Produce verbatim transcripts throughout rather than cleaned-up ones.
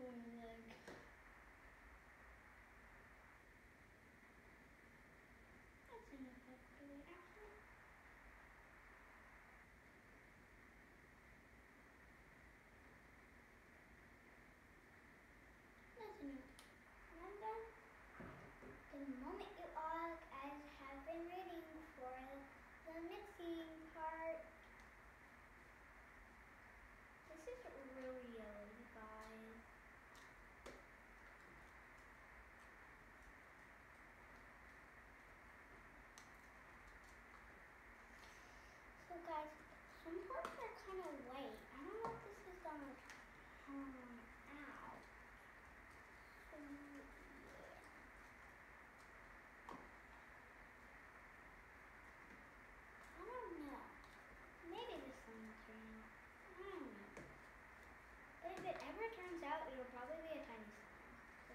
for leg. That's enough actually. Actually. That's enough. And then the moment you all guys have been waiting for the mixing part. This is really yellow, you guys. So guys, some parts are kind of white. I don't know if this is gonna turn out. So yeah. I don't know. Maybe this one will turn out. I don't know. But if it ever turns out, it'll probably be a tiny slime. So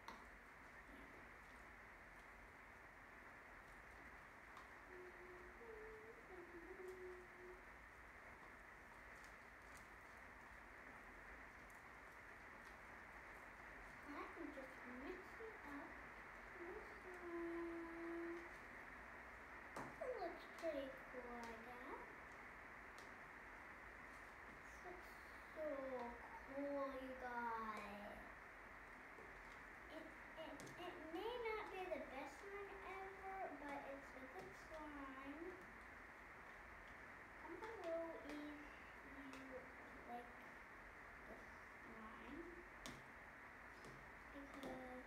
I can just mix it up. This one. It looks pretty cool, I guess. This looks so cool, you guys. It, it, it may not be the best one ever, but it's a good slime. Comment below if you like this slime. Because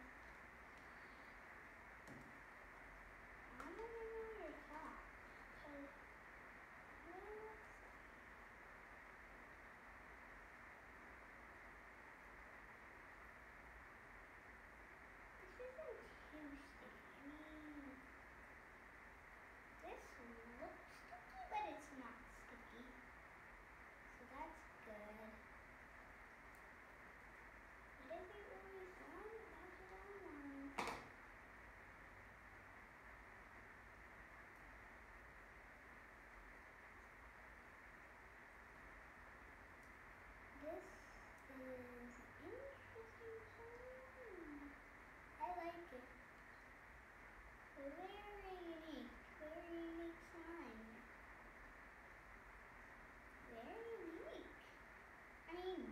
I want to know your thoughts. Because well, this isn't too sticky. I mean, this looks sticky, but it's not sticky. So that's good. But is it really slime? That's what I want. This is interesting slime. I like it. Very unique. Very unique slime. Very unique. I mean,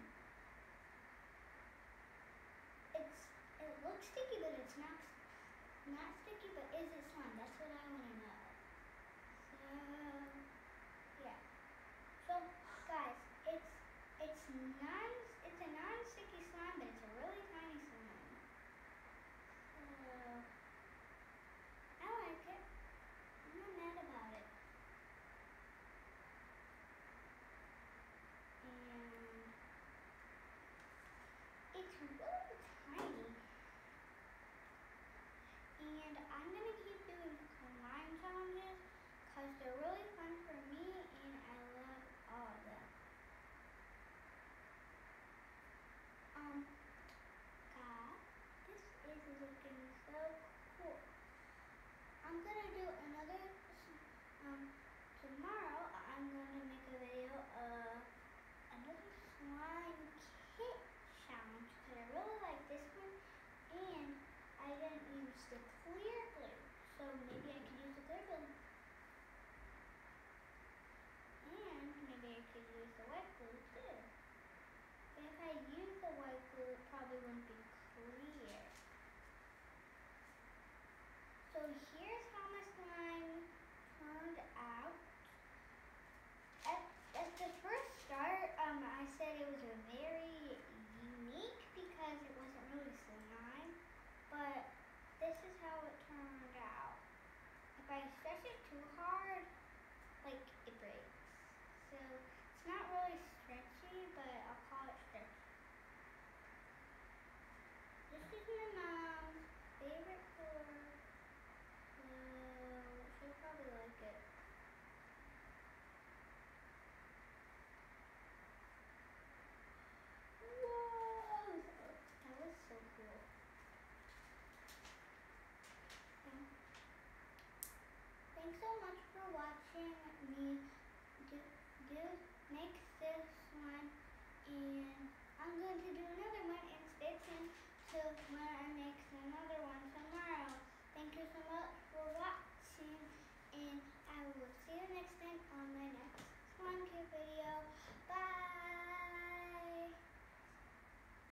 it's it looks sticky, but it's not not sticky. But is it slime? That's what I want to know. So yeah. So guys, it's it's non it's a non-sticky slime, but it's a really tiny slime. So I like it. I'm not mad about it. And it's really tiny. And I'm gonna keep doing slime challenges because they're really fun for me and I love all of them. Um, God, this is looking so cool. I'm gonna do another, um, tomorrow I'm gonna make a video of another slime kit challenge because I really like this one and I didn't use the clear glue, so maybe I could use the clear glue. And maybe I could use the white glue too. But if I use the white glue, it probably wouldn't be clear. So here's how my slime turned out. At, at the first start, um, I said it was a very unique because it wasn't really slime, but this is how it turned out. If I stretch it too hard, like it breaks. So it's not really stretchy, but I'll call it stretchy. This is my mom's favorite color, so she'll probably like it. Whoa! That was so cool. Um, thanks so much for watching me do, do make this one, and I'm going to do another one and Cut